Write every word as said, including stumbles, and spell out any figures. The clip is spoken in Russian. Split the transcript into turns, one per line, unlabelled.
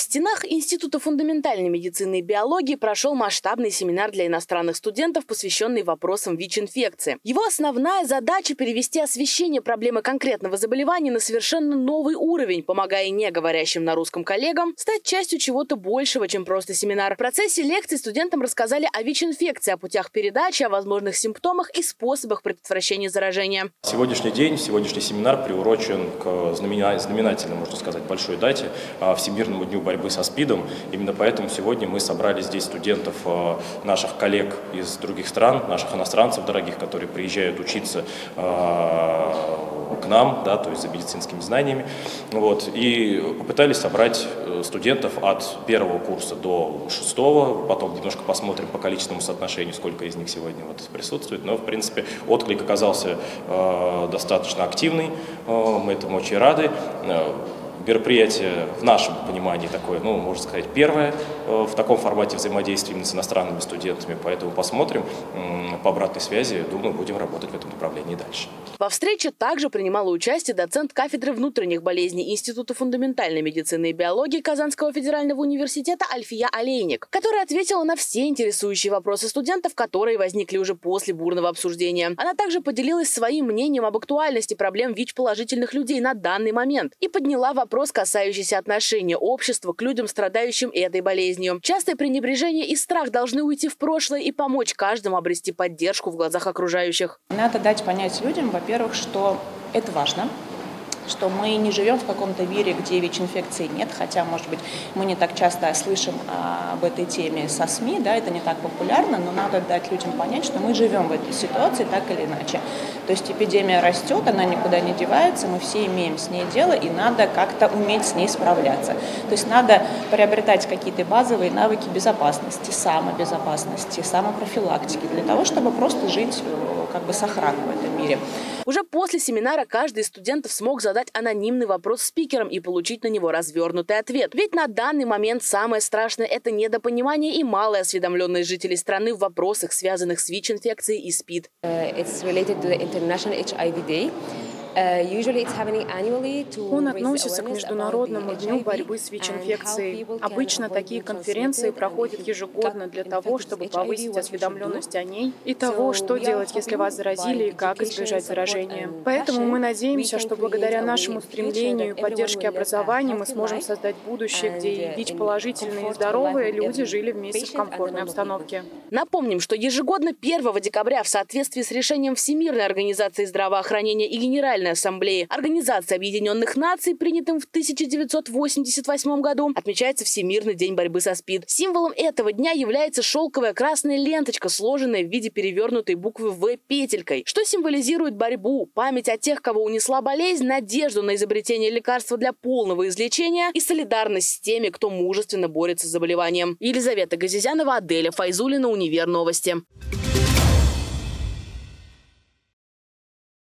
стенах Института фундаментальной медицины и биологии прошел масштабный семинар для иностранных студентов, посвященный вопросам ВИЧ-инфекции. Его основная задача – перевести освещение проблемы конкретного заболевания на совершенно новый уровень, помогая не говорящим на русском коллегам стать частью чего-то большего, чем просто семинар. В процессе лекций студентам рассказали о ВИЧ-инфекции, о путях передачи, о возможных симптомах и способах предотвращения заражения.
Сегодняшний день, сегодняшний семинар приурочен к знаменательной, можно сказать, большой дате – Всемирному дню борьбы со СПИДом. Именно поэтому сегодня мы собрали здесь студентов, наших коллег из других стран, наших иностранцев дорогих, которые приезжают учиться к нам, да, то есть за медицинскими знаниями, вот, и попытались собрать студентов от первого курса до шестого, потом немножко посмотрим по количественному соотношению, сколько из них сегодня вот присутствует, но, в принципе, отклик оказался э, достаточно активный, э, мы этому очень рады. Мероприятие в нашем понимании такое, ну, можно сказать, первое э, в таком формате взаимодействия именно с иностранными студентами, поэтому посмотрим э, по обратной связи, думаю, будем работать в этом направлении дальше.
Во встрече также принимала участие доцент кафедры внутренних болезней Института фундаментальной медицины и биологии Казанского федерального университета Альфия Олейник, которая ответила на все интересующие вопросы студентов, которые возникли уже после бурного обсуждения. Она также поделилась своим мнением об актуальности проблем ВИЧ-положительных людей на данный момент и подняла вопрос, Вопрос, касающийся отношения общества к людям, страдающим этой болезнью. Частое пренебрежение и страх должны уйти в прошлое и помочь каждому обрести поддержку в глазах окружающих.
Надо дать понять людям, во-первых, что это важно, что мы не живем в каком-то мире, где ВИЧ-инфекции нет, хотя, может быть, мы не так часто слышим об этой теме со СМИ, да, это не так популярно, но надо дать людям понять, что мы живем в этой ситуации так или иначе. То есть эпидемия растет, она никуда не девается, мы все имеем с ней дело, и надо как-то уметь с ней справляться. То есть надо приобретать какие-то базовые навыки безопасности, самобезопасности, самопрофилактики, для того, чтобы просто жить как бы сохранно в этом мире.
Уже после семинара каждый из студентов смог задать анонимный вопрос спикерам и получить на него развернутый ответ. Ведь на данный момент самое страшное – это недопонимание и малая осведомленность жителей страны в вопросах, связанных с ВИЧ-инфекцией и СПИД.
Он относится к Международному дню борьбы с ВИЧ-инфекцией. Обычно такие конференции проходят ежегодно для того, чтобы повысить осведомленность о ней и того, что делать, если вас заразили, и как избежать заражения. Поэтому мы надеемся, что благодаря нашему стремлению и поддержке образования мы сможем создать будущее, где и ВИЧ-положительные и здоровые люди жили вместе в комфортной обстановке.
Напомним, что ежегодно первого декабря в соответствии с решением Всемирной организации здравоохранения и Генеральной Ассамблеи Организации Объединенных Наций, принятым в тысяча девятьсот восемьдесят восьмом году, отмечается Всемирный день борьбы со СПИД. Символом этого дня является шелковая красная ленточка, сложенная в виде перевернутой буквы «В» петелькой, что символизирует борьбу, память о тех, кого унесла болезнь, надежду на изобретение лекарства для полного излечения и солидарность с теми, кто мужественно борется с заболеванием. Елизавета Газизянова, Аделя Файзулина, Универ Новости.